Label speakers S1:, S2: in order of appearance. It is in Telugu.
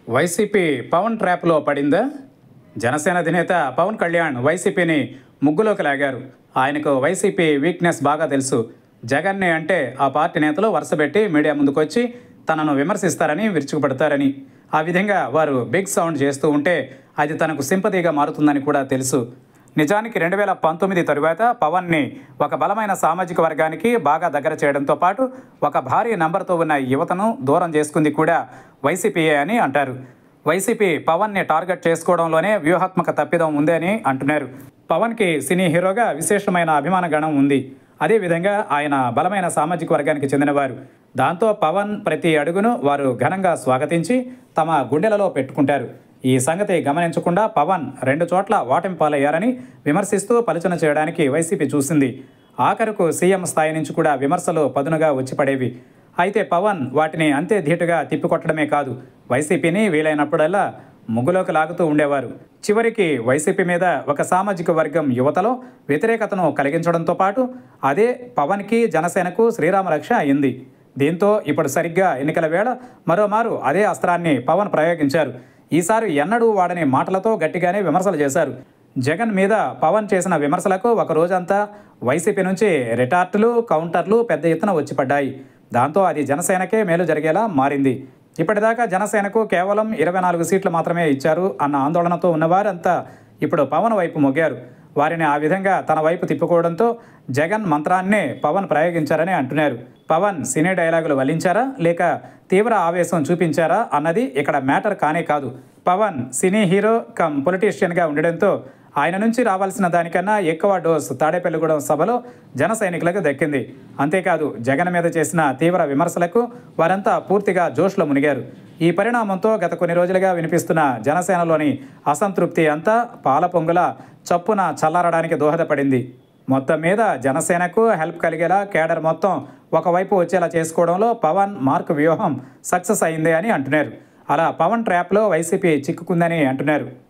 S1: వైసీపీ పవన్ ట్రాప్లో పడిందా? జనసేన అధినేత పవన్ కళ్యాణ్ వైసీపీని ముగ్గులోకి లాగారు. ఆయనకు వైసీపీ వీక్నెస్ బాగా తెలుసు. జగన్ని అంటే ఆ పార్టీ నేతలు వరుసపెట్టి మీడియా ముందుకొచ్చి తనను విమర్శిస్తారని, విరుచుకుపడతారని. ఆ విధంగా వారు బిగ్ సౌండ్ చేస్తూ ఉంటే అది తనకు సింపతిగా మారుతుందని కూడా తెలుసు. నిజానికి 2019 తరువాత పవన్ని ఒక బలమైన సామాజిక వర్గానికి బాగా దగ్గర చేయడంతో పాటు ఒక భారీ నంబర్తో ఉన్న యువతను దూరం చేసుకుంది కూడా వైసీపీయే అని అంటారు. వైసీపీ పవన్ని టార్గెట్ చేసుకోవడంలోనే వ్యూహాత్మక తప్పిదం ఉంది అని అంటున్నారు. పవన్కి సినీ హీరోగా విశేషమైన అభిమాన గణం ఉంది. అదేవిధంగా ఆయన బలమైన సామాజిక వర్గానికి చెందినవారు. దాంతో పవన్ ప్రతి అడుగును వారు ఘనంగా స్వాగతించి తమ గుండెలలో పెట్టుకుంటారు. ఈ సంగతి గమనించకుండా పవన్ 2 చోట్ల ఓటమి పాలయ్యారని విమర్శిస్తూ పలుచన చేయడానికి వైసీపీ చూసింది. ఆఖరుకు సీఎం స్థాయి నుంచి కూడా విమర్శలు పదునుగా వచ్చిపడేవి. అయితే పవన్ వాటిని అంతే ధీటుగా తిప్పికొట్టడమే కాదు, వైసీపీని వీలైనప్పుడల్లా ముగ్గులోకి లాగుతూ ఉండేవారు. చివరికి వైసీపీ మీద ఒక సామాజిక వర్గం యువతలో వ్యతిరేకతను కలిగించడంతో పాటు అదే పవన్కి, జనసేనకు శ్రీరామరక్ష అయింది. దీంతో ఇప్పుడు సరిగ్గా ఎన్నికల వేళ మరోమారు అదే అస్త్రాన్ని పవన్ ప్రయోగించారు. ఈసారి ఎన్నడూ వాడని మాటలతో గట్టిగానే విమర్శలు చేశారు. జగన్ మీద పవన్ చేసిన విమర్శలకు ఒక రోజంతా వైసీపీ నుంచి రిటార్టులు, కౌంటర్లు పెద్ద ఎత్తున వచ్చిపడ్డాయి. దాంతో అది జనసేనకే మేలు జరిగేలా మారింది. ఇప్పటిదాకా జనసేనకు కేవలం 24 సీట్లు మాత్రమే ఇచ్చారు అన్న ఆందోళనతో ఉన్నవారంతా ఇప్పుడు పవన్ వైపు మొగ్గారు. వారిని ఆ విధంగా తన వైపు తిప్పుకోవడంతో జగన్ మంత్రాన్నే పవన్ ప్రయోగించారని అంటున్నారు. పవన్ సినీ డైలాగులు వల్లించారా లేక తీవ్ర ఆవేశం చూపించారా అన్నది ఇక్కడ మ్యాటర్ కానే కాదు. పవన్ సినీ హీరో కమ్ పొలిటీషియన్గా ఉండడంతో ఆయన నుంచి రావాల్సిన దానికన్నా ఎక్కువ డోస్ తాడేపల్లిగూడెం సభలో జన సైనికులకు దక్కింది. అంతేకాదు జగన్ మీద చేసిన తీవ్ర విమర్శలకు వారంతా పూర్తిగా జోష్లో మునిగారు. ఈ పరిణామంతో గత కొన్ని రోజులుగా వినిపిస్తున్న జనసేనలోని అసంతృప్తి అంతా పాల పొంగుల చప్పున చల్లారడానికి దోహదపడింది. మొత్తం మీద జనసేనకు హెల్ప్ కలిగేలా కేడర్ మొత్తం ఒకవైపు వచ్చేలా చేసుకోవడంలో పవన్ మార్క్ వ్యూహం సక్సెస్ అయింది అని అంటున్నారు. అలా పవన్ ట్రాప్లో వైసీపీ చిక్కుకుందని అంటున్నారు.